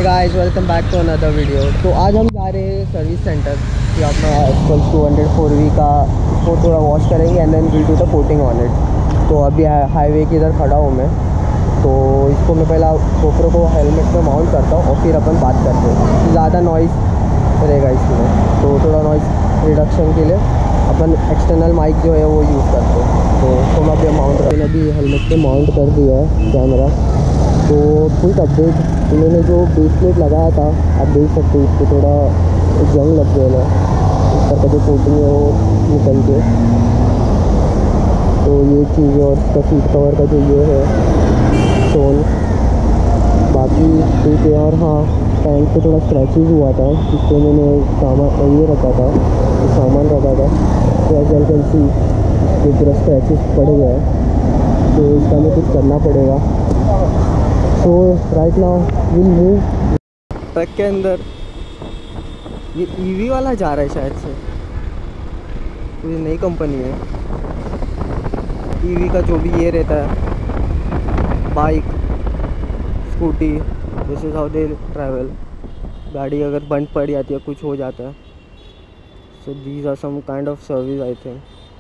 Hey guys, welcome back to another video. तो आज हम जा रहे हैं सर्विस सेंटर कि अपना एक्सपल्स 200 4V का इसको थोड़ा वॉश करेंगे and then will do the coating on it. तो अभी हाईवे के इधर खड़ा हूँ मैं, तो इसको मैं पहला गोप्रो को हेलमेट में माउंट करता हूँ और फिर अपन बात करते हैं। ज़्यादा नॉइज़ रहेगा इसमें, तो थोड़ा नॉइज़ रिडक्शन के लिए अपन एक्सटर्नल माइक जो है वो यूज़ करते हैं। तो उसको मैं अभी माउंट कर, अभी हेलमेट पे माउंट कर दिया है कैमरा। तो क्विक अपडेट, इन्होंने जो बेस प्लेट लगाया था आप देख सकते हो, इसको थोड़ा जंग लग गया है, ऊपर का जो कोटिंग है वो निकल के। तो ये चीज़, और इसका सीट कवर का जो ये है स्टोन, बाकी ठीक है। और हाँ, टैंक पे थोड़ा स्क्रैचेज हुआ था, जिससे मैंने सामान ये रखा था, सामान रखा था, तो एज वेल कैन सी ये पूरा स्क्रैचेस पड़ गया है। तो इसका हमें कुछ करना पड़ेगा। तो right now will move. Truck के अंदर ये ईवी वाला जा रहा है शायद से, कोई नई कंपनी है ईवी का, जो भी ये रहता है bike scooty, this is how they travel. गाड़ी अगर बंद पड़ जाती है, कुछ हो जाता है, so these are some kind of service I think.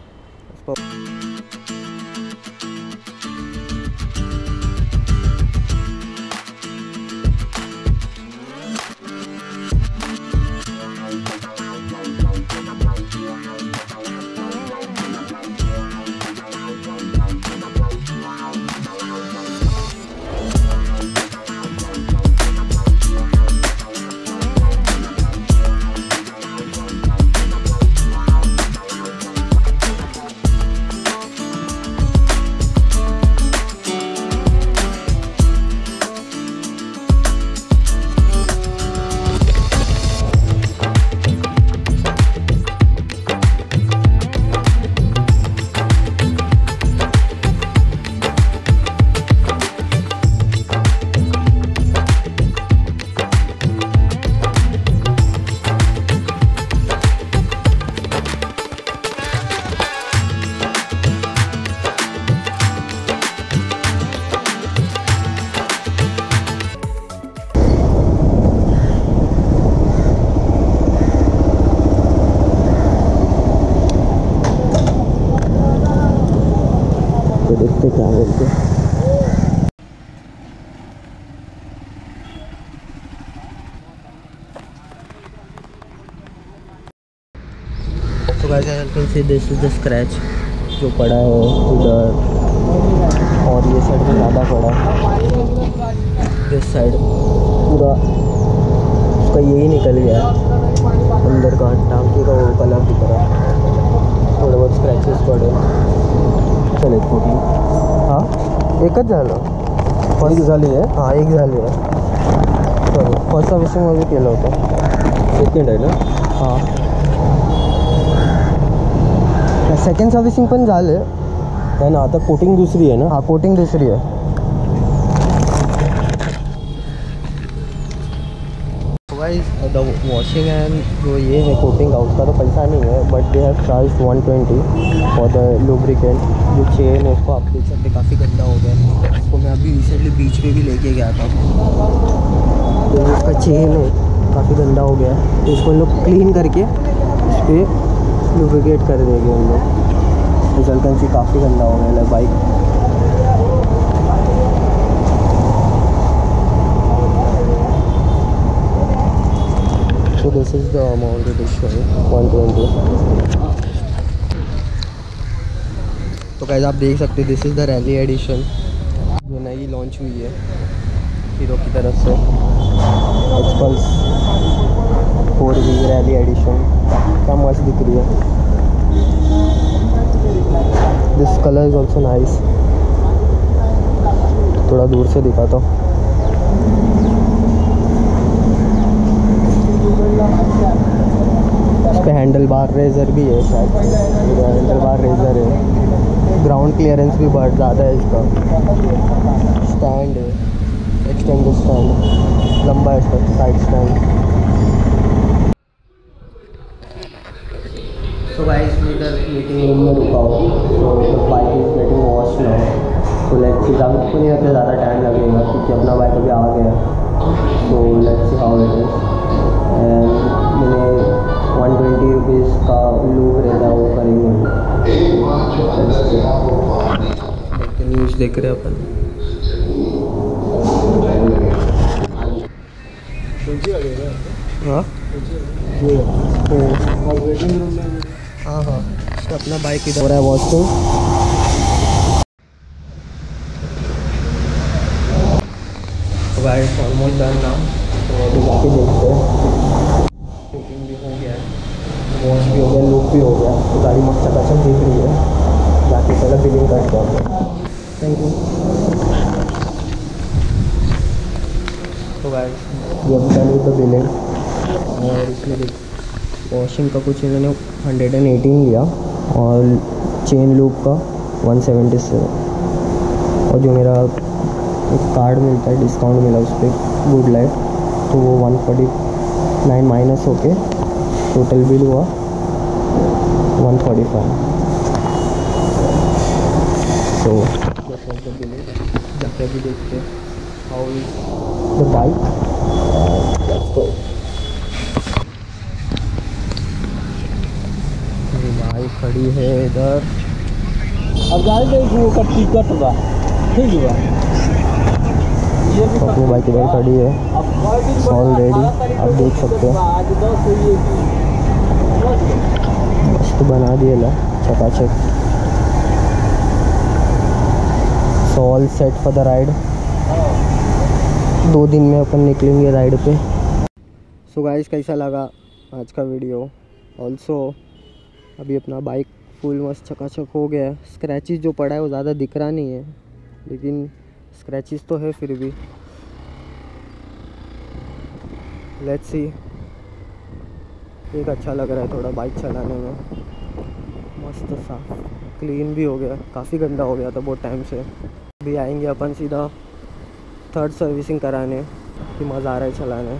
देखते क्या बोलते। तो guys I can see this is the scratch जो पड़ा है उधर, और ये साइड में ज़्यादा पड़ा है, दिस साइड पूरा उसका यही निकल गया है, अंदर का टांकी का वो कलर दिख रहा है, थोड़े बहुत स्क्रैचेस पड़े। चल एक फोटो, हाँ एकच झालं, एक झाली आहे, हाँ एक झाली आहे, सॉरी फर्स्ट सर्व्हिसिंगमध्ये केलं होतं, सेकंड आहे ना, हाँ सेकंड सर्व्हिसिंग पण झाले आहे ना, आता कोटिंग दुसरी आहे ना, हाँ कोटिंग दुसरी है। गाइस द वॉशिंग एंड जो ये है कोटिंग का, उसका तो पैसा नहीं है, but they have charge 120 for the lubricant. जो चेन है उसको आप देख सकते काफ़ी गंदा हो गया, इसको मैं अभी रिसेंटली बीच पे भी लेके गया था, तो इसका चेन है काफ़ी गंदा हो गया, तो इसको हम लोग क्लीन करके इस पर लुब्रिकेट कर देंगे हम लोग। रिजल्ट कैन सी काफ़ी गंदा हो गया bike. So this is the amount it is showing, 120। तो गाइस आप देख सकते हैं this is the rally edition जो नई लॉन्च हुई है हीरो की तरफ से, एक्सपल्स 4V रैली एडिशन, क्या मस्त दिख रही है। This colour is also nice, थोड़ा दूर से दिखाता हूँ। इस पर हैंडल बार रेजर भी है शायद, हैंडल बार रेजर है, ग्राउंड क्लियरेंस भी बहुत ज़्यादा है इसका, स्टैंड है एक्सटेंडेड स्टैंड, लंबा है इसका साइड स्टैंड। तो गाइस मैं इधर मीटिंग रूम में रुका हूँ, तो bike is getting wash now, तो लेट्स सी, ज़्यादा नहीं होते, ज़्यादा टाइम लगेगा क्योंकि अपना बाइक अभी आ गया, तो लेट्स देख रहे हैं अपन। हाँ हाँ हाँ, तो अपना बाइक इधर हो रहा है वॉशरूम। तो गाइस ऑलमोस्ट डन ना, तो अभी जाके देखते हैं। बुकिंग भी हो गया है, वॉश भी हो गया, लुक भी हो गया, तो गाड़ी मस्त चकाचक दिख रही है। जाके पहले बिलिंग करते हैं। Thank you. तो गाइस ये अभी डन विद द बिलिंग, और इसमें देख वॉशिंग का कुछ इन्होंने 118 लिया और चेन लूप का 177, और जो मेरा एक कार्ड मिलता है, डिस्काउंट मिला उस पर गुड लाइफ, तो वो 149 माइनस होके टोटल बिल हुआ 145। तो जाके भी देखते हैं how is the bike. Bike खड़ी है इधर, अब जाए देखो कब टिकट हुआ ठीक हुआ। ये भी अपनी बाइक इधर खड़ी है ऑलरेडी, आप देख सकते हो। मस्त बना दिए ला चकाचक। So all set for the ride. 2 दिन में अपन निकलेंगे राइड पे। सो गाइस कैसा लगा आज का वीडियो। ऑल्सो अभी अपना बाइक फुल मस्त चकाचक हो गया है। स्क्रैचेस जो पड़ा है वो ज़्यादा दिख रहा नहीं है, लेकिन स्क्रैचेस तो है फिर भी। लेट्स सी, एक अच्छा लग रहा है थोड़ा बाइक चलाने में, मस्त सा क्लीन भी हो गया। काफ़ी गंदा हो गया था बहुत टाइम से। अभी आएंगे अपन सीधा 3rd सर्विसिंग कराने, कि मज़ा आ रहा है चलाने।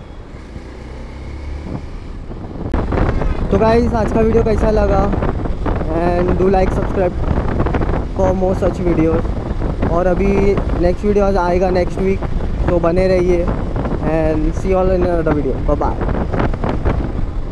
तो गाइस आज का वीडियो कैसा लगा, and do like subscribe for more such videos. और अभी नेक्स्ट वीडियो आएगा नेक्स्ट वीक, तो बने रहिए and see all in another video. Bye bye.